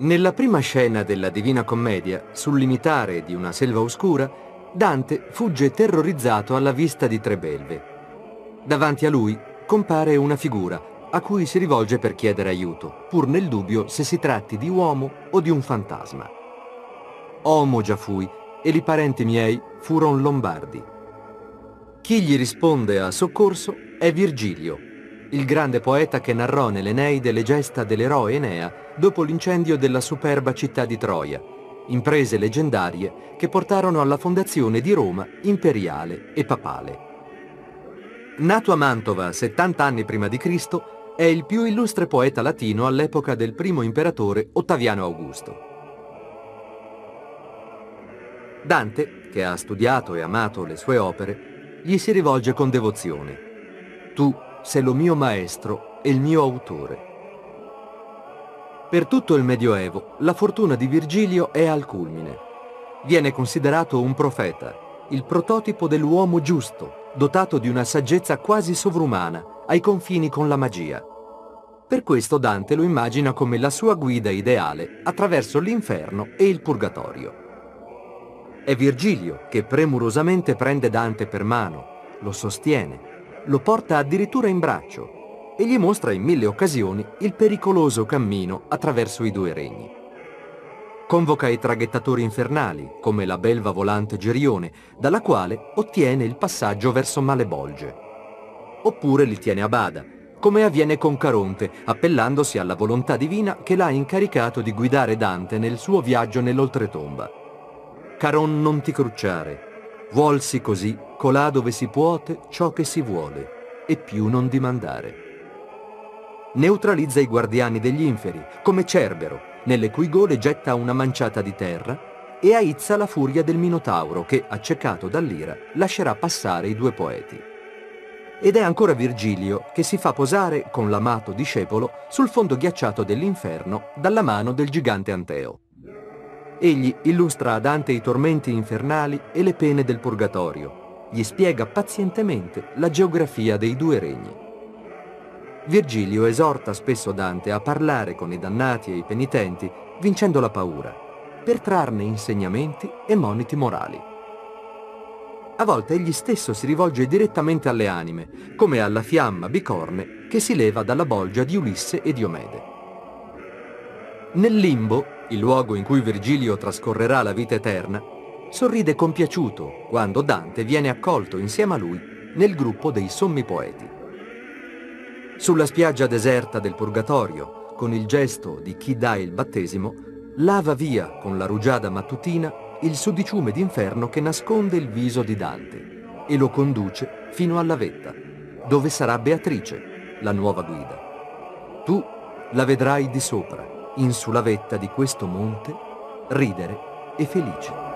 Nella prima scena della Divina Commedia, sul limitare di una selva oscura, Dante fugge terrorizzato alla vista di tre belve. Davanti a lui compare una figura a cui si rivolge per chiedere aiuto, pur nel dubbio se si tratti di uomo o di un fantasma. Homo già fui, e li parenti miei furon lombardi. Chi gli risponde a soccorso è Virgilio, il grande poeta che narrò nell'Eneide le gesta dell'eroe Enea dopo l'incendio della superba città di Troia, imprese leggendarie che portarono alla fondazione di Roma imperiale e papale. Nato a Mantova 70 anni prima di Cristo, è il più illustre poeta latino all'epoca del primo imperatore Ottaviano Augusto. Dante, che ha studiato e amato le sue opere, gli si rivolge con devozione. Tu sei lo mio maestro e il mio autore. Per tutto il Medioevo, la fortuna di Virgilio è al culmine. Viene considerato un profeta, il prototipo dell'uomo giusto, dotato di una saggezza quasi sovrumana, ai confini con la magia. Per questo Dante lo immagina come la sua guida ideale attraverso l'inferno e il purgatorio. È Virgilio che premurosamente prende Dante per mano, lo sostiene, lo porta addirittura in braccio e gli mostra in 1000 occasioni il pericoloso cammino attraverso i due regni. Convoca i traghettatori infernali, come la belva volante Gerione, dalla quale ottiene il passaggio verso Malebolge. Oppure li tiene a bada, come avviene con Caronte, appellandosi alla volontà divina che l'ha incaricato di guidare Dante nel suo viaggio nell'oltretomba. Caron non ti crucciare, vuolsi così, colà dove si puote ciò che si vuole, e più non dimandare. Neutralizza i guardiani degli inferi, come Cerbero, nelle cui gole getta una manciata di terra, e aizza la furia del Minotauro che, accecato dall'ira, lascerà passare i due poeti. Ed è ancora Virgilio che si fa posare, con l'amato discepolo, sul fondo ghiacciato dell'inferno dalla mano del gigante Anteo. Egli illustra a Dante i tormenti infernali e le pene del purgatorio. Gli spiega pazientemente la geografia dei due regni. Virgilio esorta spesso Dante a parlare con i dannati e i penitenti, vincendo la paura, per trarne insegnamenti e moniti morali. A volte egli stesso si rivolge direttamente alle anime, come alla fiamma bicorne che si leva dalla bolgia di Ulisse e Diomede. Nel limbo, il luogo in cui Virgilio trascorrerà la vita eterna, sorride compiaciuto quando Dante viene accolto insieme a lui nel gruppo dei sommi poeti. Sulla spiaggia deserta del Purgatorio, con il gesto di chi dà il battesimo, lava via con la rugiada mattutina il sudiciume d'inferno che nasconde il viso di Dante e lo conduce fino alla vetta, dove sarà Beatrice, la nuova guida. Tu la vedrai di sopra, in sulla vetta di questo monte, ridere e felice.